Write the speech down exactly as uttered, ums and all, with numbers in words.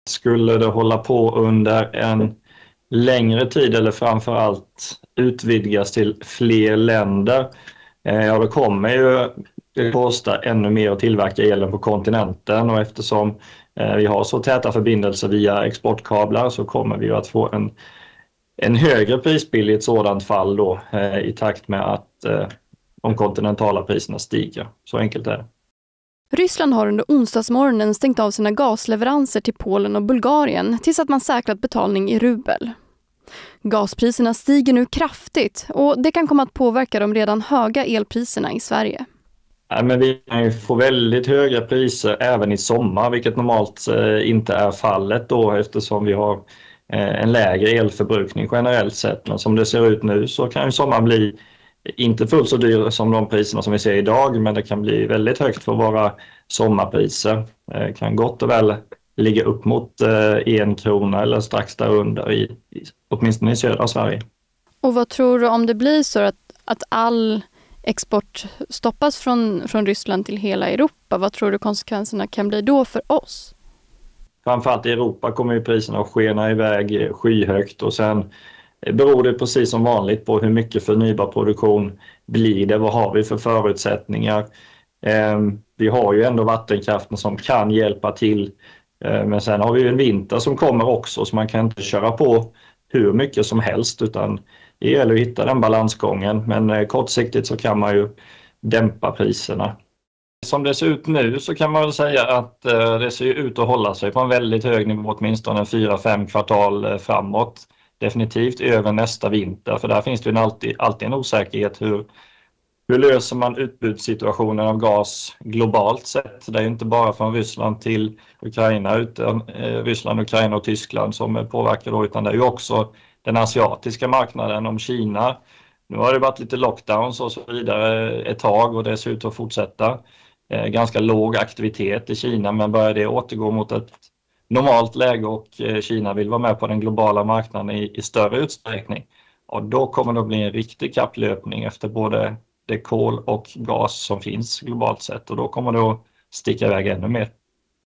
Skulle det hålla på under en längre tid eller framförallt utvidgas till fler länder, ja då kommer ju det kosta ännu mer att tillverka elen på kontinenten, och eftersom vi har så täta förbindelser via exportkablar så kommer vi att få en, en högre prisbild i ett sådant fall då, i takt med att de kontinentala priserna stiger. Så enkelt är det. Ryssland har under onsdagsmorgonen stängt av sina gasleveranser till Polen och Bulgarien tills att man säkrat betalning i rubel. Gaspriserna stiger nu kraftigt och det kan komma att påverka de redan höga elpriserna i Sverige. Ja, men vi kan ju få väldigt höga priser även i sommar, vilket normalt eh, inte är fallet då, eftersom vi har eh, en lägre elförbrukning generellt sett. Men som det ser ut nu så kan ju sommaren bli inte fullt så dyr som de priserna som vi ser idag, men det kan bli väldigt högt för våra sommarpriser. Det kan gott och väl ligga upp mot en krona eller strax därunder, i, åtminstone i södra Sverige. Och vad tror du om det blir så att, att all export stoppas från, från Ryssland till hela Europa? Vad tror du konsekvenserna kan bli då för oss? Framförallt i Europa kommer ju priserna att skena iväg skyhögt, och sen beror det precis som vanligt på hur mycket förnybar produktion blir det. Vad har vi för förutsättningar? Eh, vi har ju ändå vattenkraften som kan hjälpa till. Eh, men sen har vi ju en vinter som kommer också, så man kan inte köra på hur mycket som helst, utan det gäller att hitta den balansgången. Men eh, kortsiktigt så kan man ju dämpa priserna. Som det ser ut nu så kan man väl säga att eh, det ser ut att hålla sig på en väldigt hög nivå, åtminstone fyra fem kvartal eh, framåt. Definitivt över nästa vinter, för där finns det ju alltid, alltid en osäkerhet. Hur, hur löser man utbudssituationen av gas globalt sett? Det är ju inte bara från Ryssland till Ukraina, utan eh, Ryssland, Ukraina och Tyskland som påverkar då, utan det är ju också den asiatiska marknaden. Om Kina, nu har det varit lite lockdowns och så vidare ett tag och det ser ut att fortsätta. Eh, ganska låg aktivitet i Kina, men börjar det återgå mot ett normalt läge och Kina vill vara med på den globala marknaden i, i större utsträckning, och då kommer det att bli en riktig kapplöpning efter både det kol och gas som finns globalt sett, och då kommer det att sticka iväg ännu mer.